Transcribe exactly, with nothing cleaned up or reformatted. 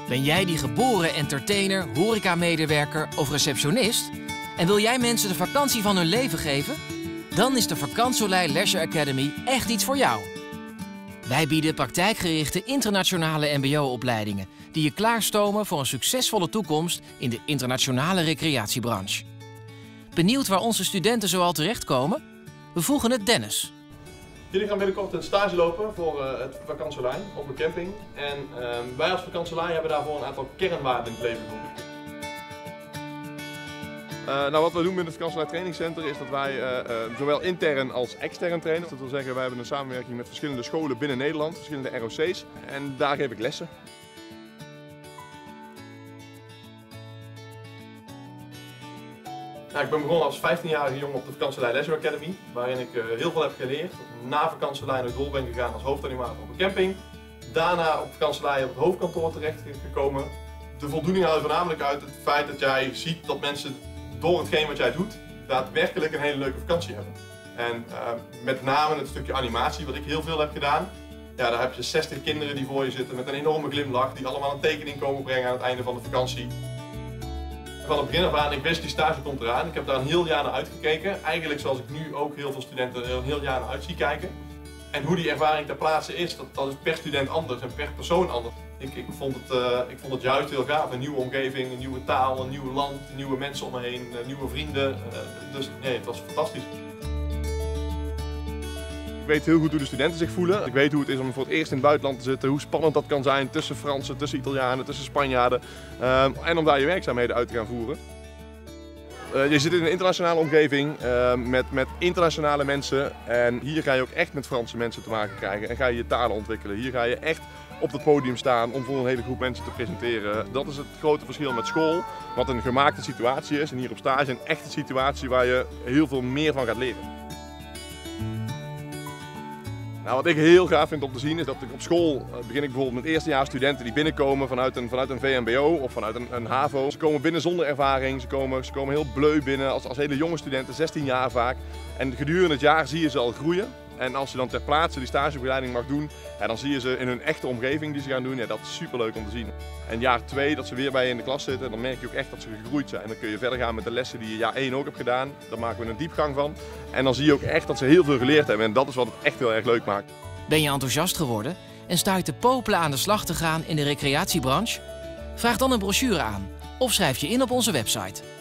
Ben jij die geboren entertainer, horecamedewerker of receptionist? En wil jij mensen de vakantie van hun leven geven? Dan is de Vakansolei Leisure Academy echt iets voor jou. Wij bieden praktijkgerichte internationale mbo-opleidingen die je klaarstomen voor een succesvolle toekomst in de internationale recreatiebranche. Benieuwd waar onze studenten zoal terechtkomen? We vroegen het Dennis. Jullie gaan binnenkort een stage lopen voor uh, het Vakansolei op een camping. En uh, wij als Vakansolei hebben daarvoor een aantal kernwaarden in het leven geroepen. Uh, nou, wat we doen binnen het Vakansolei Training Center is dat wij uh, uh, zowel intern als extern trainen. Dat wil zeggen, wij hebben een samenwerking met verschillende scholen binnen Nederland, verschillende R O C's. En daar geef ik lessen. Nou, ik ben begonnen als vijftienjarige jongen op de Vakansolei Leisure Academy, waarin ik uh, heel veel heb geleerd. Na Vakansolei naar Doel ben gegaan als hoofdanimator op een camping. Daarna op Vakansolei op het hoofdkantoor terecht gekomen. De voldoening haal je voornamelijk uit het feit dat jij ziet dat mensen door hetgeen wat jij doet, daadwerkelijk een hele leuke vakantie hebben. En uh, met name het stukje animatie, wat ik heel veel heb gedaan. Ja, daar heb je zestig kinderen die voor je zitten met een enorme glimlach, die allemaal een tekening komen brengen aan het einde van de vakantie. Van het begin af aan, ik wist die stage komt eraan. Ik heb daar een heel jaar naar uitgekeken. Eigenlijk zoals ik nu ook heel veel studenten er een heel jaar naar uit zie kijken. En hoe die ervaring ter plaatse is, dat, dat is per student anders en per persoon anders. Ik, ik, vond het, uh, ik vond het juist heel gaaf. Een nieuwe omgeving, een nieuwe taal, een nieuw land, nieuwe mensen om me heen, uh, nieuwe vrienden. Uh, dus nee, het was fantastisch. Ik weet heel goed hoe de studenten zich voelen. Ik weet hoe het is om voor het eerst in het buitenland te zitten, hoe spannend dat kan zijn tussen Fransen, tussen Italianen, tussen Spanjaarden. Uh, en om daar je werkzaamheden uit te gaan voeren. Uh, je zit in een internationale omgeving uh, met, met internationale mensen en hier ga je ook echt met Franse mensen te maken krijgen en ga je je talen ontwikkelen. Hier ga je echt op het podium staan om voor een hele groep mensen te presenteren. Dat is het grote verschil met school, wat een gemaakte situatie is en hier op stage een echte situatie waar je heel veel meer van gaat leren. Nou, wat ik heel gaaf vind om te zien is dat ik op school begin ik bijvoorbeeld met eerstejaars studenten die binnenkomen vanuit een, vanuit een V M B O of vanuit een, een HAVO. Ze komen binnen zonder ervaring, ze komen, ze komen heel bleu binnen als, als hele jonge studenten, zestien jaar vaak. En gedurende het jaar zie je ze al groeien. En als je dan ter plaatse die stagebegeleiding mag doen, ja, dan zie je ze in hun echte omgeving die ze gaan doen. Ja, dat is superleuk om te zien. En jaar twee, dat ze weer bij je in de klas zitten, dan merk je ook echt dat ze gegroeid zijn. Dan kun je verder gaan met de lessen die je jaar één ook hebt gedaan. Daar maken we een diepgang van. En dan zie je ook echt dat ze heel veel geleerd hebben. En dat is wat het echt heel erg leuk maakt. Ben je enthousiast geworden en sta je te popelen aan de slag te gaan in de recreatiebranche? Vraag dan een brochure aan of schrijf je in op onze website.